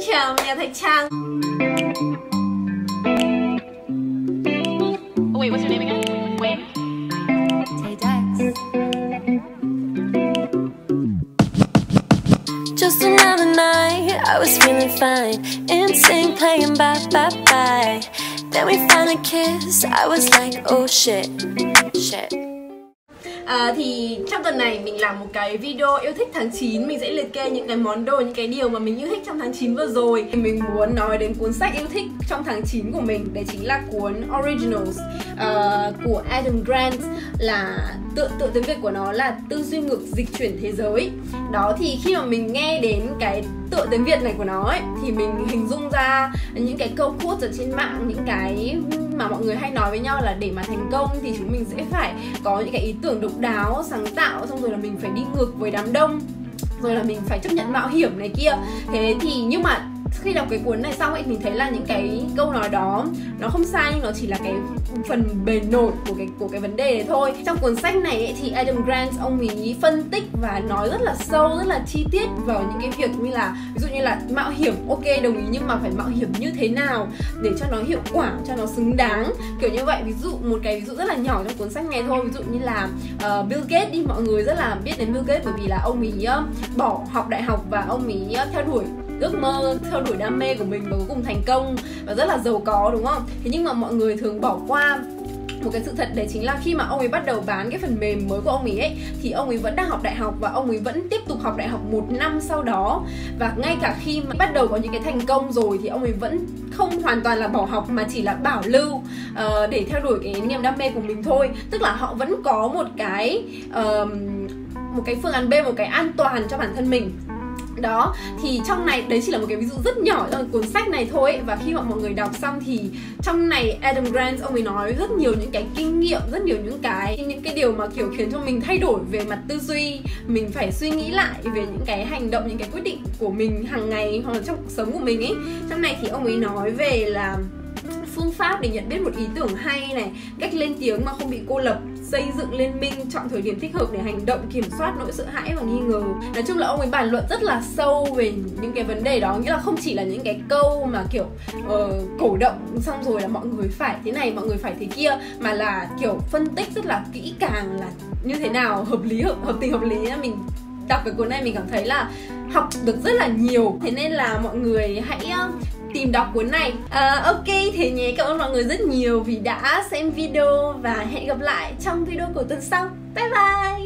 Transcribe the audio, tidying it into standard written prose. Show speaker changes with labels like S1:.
S1: chào nhà thầy Trang.
S2: Oh wait, what's your name again? Wayne?
S3: Just another night, I was feeling fine. NSYNC playing bye bye bye. Then we finally kissed, I was like oh shit.
S1: Thì trong tuần này mình làm một cái video yêu thích tháng 9. Mình sẽ liệt kê những cái món đồ, những cái điều mà mình yêu thích trong tháng 9 vừa rồi. Mình muốn nói đến cuốn sách yêu thích trong tháng 9 của mình. Đấy chính là cuốn Originals của Adam Grant. Là tựa tiếng Việt của nó là Tư duy ngược dịch chuyển thế giới. Đó, thì khi mà mình nghe đến cái tựa tiếng Việt này của nó ấy, thì mình hình dung ra những cái câu quote ở trên mạng, những cái mà mọi người hay nói với nhau là để mà thành công thì chúng mình sẽ phải có những cái ý tưởng độc đáo, sáng tạo, xong rồi là mình phải đi ngược với đám đông, rồi là mình phải chấp nhận mạo hiểm này kia. Thế thì nhưng mà khi đọc cái cuốn này xong ấy, mình thấy là những cái câu nói đó nó không sai, nhưng nó chỉ là cái phần bề nổi của cái vấn đề này thôi. Trong cuốn sách này ấy, thì Adam Grant ông ấy phân tích và nói rất là sâu, rất là chi tiết vào những cái việc như là ví dụ như là mạo hiểm, ok đồng ý, nhưng mà phải mạo hiểm như thế nào để cho nó hiệu quả, cho nó xứng đáng, kiểu như vậy. Ví dụ một cái ví dụ rất là nhỏ trong cuốn sách này thôi, ví dụ như là Bill Gates đi, mọi người rất là biết đến Bill Gates bởi vì là ông ấy bỏ học đại học và ông ấy theo đuổi ước mơ, theo đuổi đam mê của mình và cuối cùng thành công và rất là giàu có, đúng không? Thế nhưng mà mọi người thường bỏ qua một cái sự thật, đấy chính là khi mà ông ấy bắt đầu bán cái phần mềm mới của ông ấy thì ông ấy vẫn đang học đại học và ông ấy vẫn tiếp tục học đại học 1 năm sau đó. Và ngay cả khi mà bắt đầu có những cái thành công rồi thì ông ấy vẫn không hoàn toàn là bỏ học, mà chỉ là bảo lưu để theo đuổi cái niềm đam mê của mình thôi. Tức là họ vẫn có một cái phương án B, một cái an toàn cho bản thân mình. Đó, thì trong này, đấy chỉ là một cái ví dụ rất nhỏ trong cuốn sách này thôi ấy. Và khi mà mọi người đọc xong thì trong này Adam Grant ông ấy nói rất nhiều những cái kinh nghiệm, rất nhiều những cái điều mà kiểu khiến cho mình thay đổi về mặt tư duy. Mình phải suy nghĩ lại về những cái hành động, những cái quyết định của mình hàng ngày hoặc là trong cuộc sống của mình ấy. Trong này thì ông ấy nói về là phương pháp để nhận biết một ý tưởng hay này, cách lên tiếng mà không bị cô lập, xây dựng liên minh, chọn thời điểm thích hợp để hành động, kiểm soát nỗi sợ hãi và nghi ngờ. Nói chung là ông ấy bàn luận rất là sâu về những cái vấn đề đó. Nghĩa là không chỉ là những cái câu mà kiểu cổ động xong rồi là mọi người phải thế này, mọi người phải thế kia, mà là kiểu phân tích rất là kỹ càng là như thế nào hợp lý, hợp tình hợp lý. Mình đọc cái cuốn này mình cảm thấy là học được rất là nhiều. Thế nên là mọi người hãy tìm đọc cuốn này. Ok, thế nhé, cảm ơn mọi người rất nhiều vì đã xem video và hẹn gặp lại trong video của tuần sau. Bye bye.